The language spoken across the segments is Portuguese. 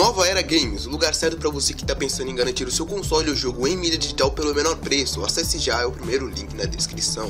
Nova Era Games, o lugar certo para você que está pensando em garantir o seu console ou jogo em mídia digital pelo menor preço. Acesse já, é o primeiro link na descrição.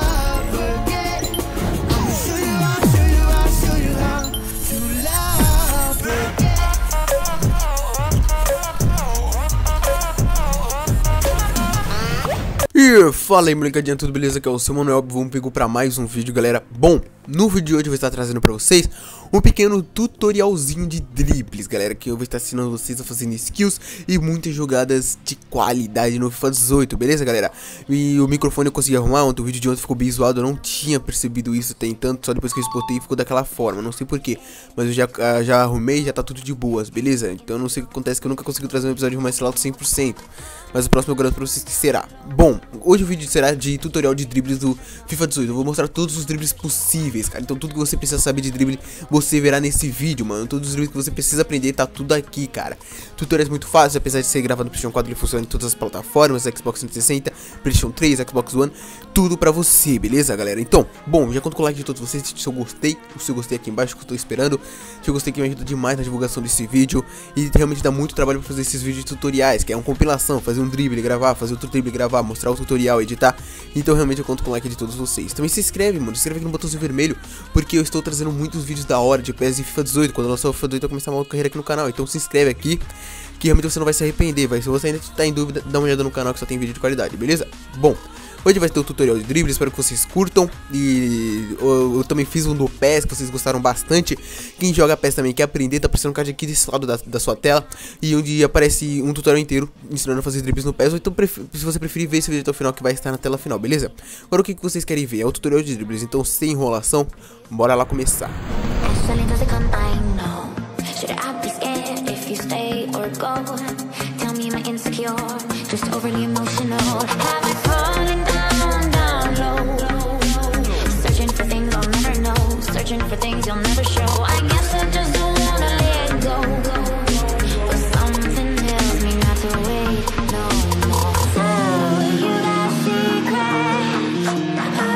E fala aí, molecadinha, tudo beleza? Aqui é o seu Manuel, vamos pegar para mais um vídeo, galera. Bom, no vídeo de hoje eu vou estar trazendo para vocês um pequeno tutorialzinho de dribles, galera, que eu vou estar ensinando vocês a fazendo skills e muitas jogadas de qualidade no FIFA 18, beleza, galera? E o microfone eu consegui arrumar ontem, o vídeo de ontem ficou bem zoado, eu não tinha percebido isso tem tanto, só depois que eu exportei ficou daquela forma, não sei porquê, mas eu já arrumei, já tá tudo de boas, beleza? Então eu não sei o que acontece, que eu nunca consegui trazer um episódio mais alto 100%, mas o próximo eu garanto pra vocês que será. Bom, hoje o vídeo será de tutorial de dribles do FIFA 18, eu vou mostrar todos os dribles possíveis, cara, então tudo que você precisa saber de drible você verá nesse vídeo, mano. Todos os dribles que você precisa aprender tá tudo aqui, cara. Tutoriais muito fáceis, apesar de ser gravado no PlayStation 4, ele funciona em todas as plataformas, Xbox 360, PlayStation 3, Xbox One, tudo pra você, beleza, galera? Então, bom, já conto com o like de todos vocês, se eu gostei, o seu gostei aqui embaixo que eu tô esperando, se eu gostei que me ajuda demais na divulgação desse vídeo e realmente dá muito trabalho pra fazer esses vídeos tutoriais, que é uma compilação, fazer um drible, gravar, fazer outro drible, gravar, mostrar o tutorial, editar. Então realmente eu conto com o like de todos vocês. Também se inscreve, mano, se inscreve aqui no botãozinho vermelho, porque eu estou trazendo muitos vídeos da hora de PES e FIFA 18, quando eu lançar o FIFA 18 eu vou começar uma outra carreira aqui no canal, então se inscreve aqui, que realmente você não vai se arrepender, se você ainda tá em dúvida, dá uma olhada no canal que só tem vídeo de qualidade, beleza? Bom, hoje vai ter o tutorial de drible, espero que vocês curtam. E eu também fiz um do PES, que vocês gostaram bastante. Quem joga PES também quer aprender, tá aparecendo um card aqui desse lado da sua tela, e onde aparece um tutorial inteiro ensinando a fazer dribles no PES. Ou então, se você preferir ver esse vídeo até o final, que vai estar na tela final, beleza? Agora o que vocês querem ver? É o tutorial de dribles, então sem enrolação, bora lá começar. Searching for things you'll never show. I guess I just don't wanna let go, but something tells me not to wait no more. So you got secrets, so you got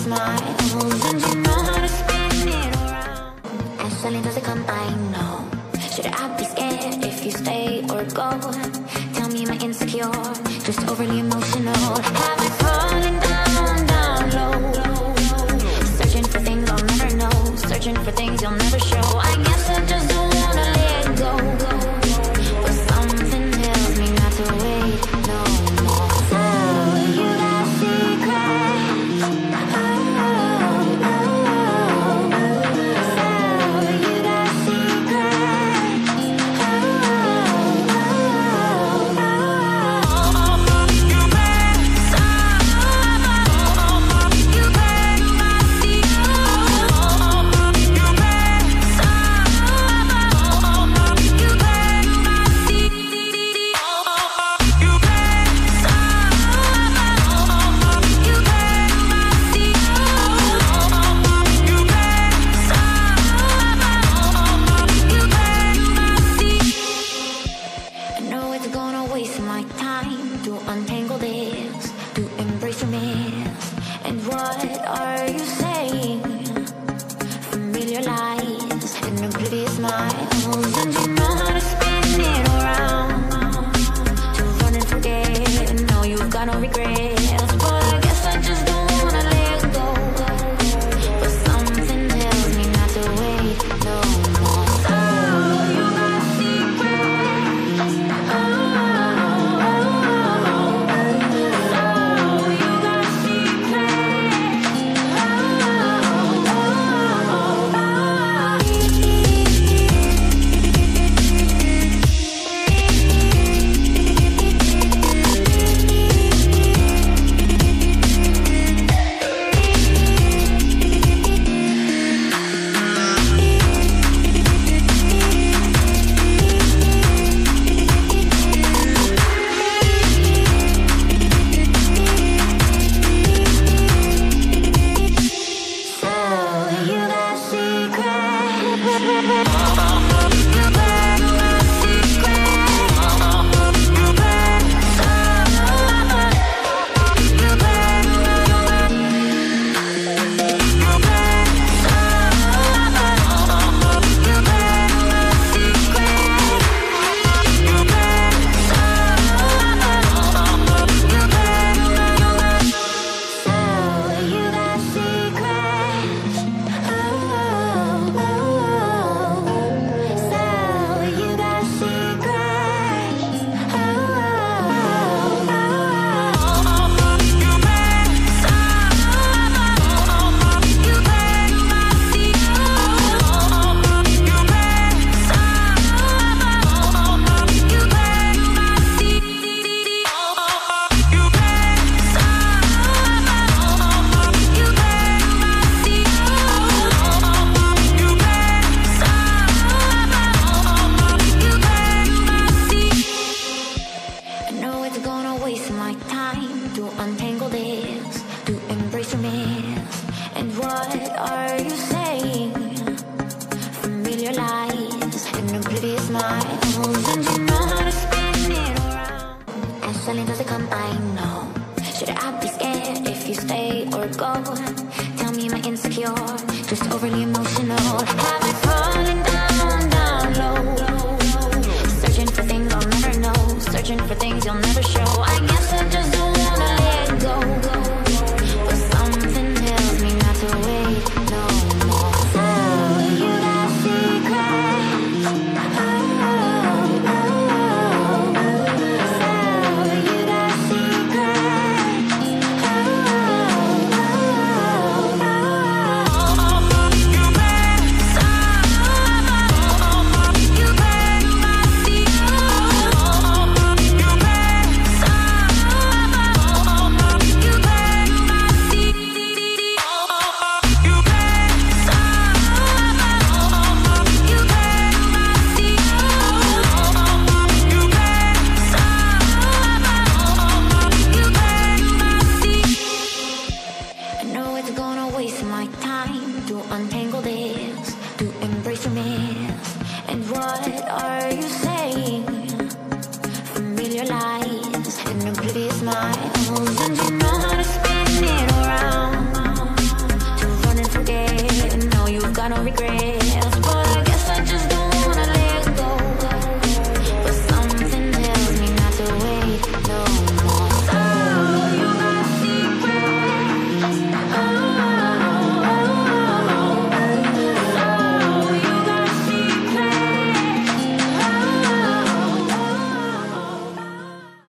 smiles, and you know how to spin it around. As silent does it come, I know. Should I be scared if you stay or go? Tell me, am I insecure? Just overly emotional. Have I fallen down, down low? Searching for things I'll never know. Searching for things you'll never show. I guess I just don't wanna let go. But something tells me not to wait no more. So you got secrets. So you got just overly emotional. Have I fallen down, down low? Searching for things I'll never know. Searching for things you'll never show. I guess I just don't wanna let go. But something tells me not to wait no more. So you got secrets. So you got familiar lies and oblivious smiles, and you know